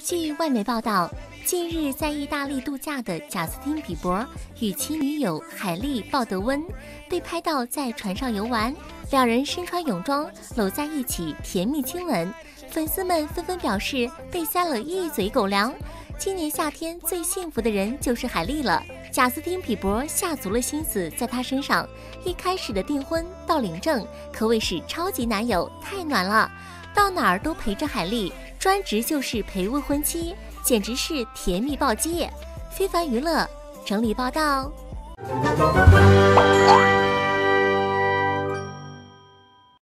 据外媒报道，近日在意大利度假的贾斯汀·比伯与其女友海莉·鲍德温被拍到在船上游玩，两人身穿泳装搂在一起甜蜜亲吻，粉丝们纷纷表示被塞了一嘴狗粮。今年夏天最幸福的人就是海莉了，贾斯汀·比伯下足了心思在她身上，一开始的订婚到领证可谓是超级男友，太暖了，到哪儿都陪着海莉，专职就是陪未婚妻，简直是甜蜜暴击。非凡娱乐整理报道。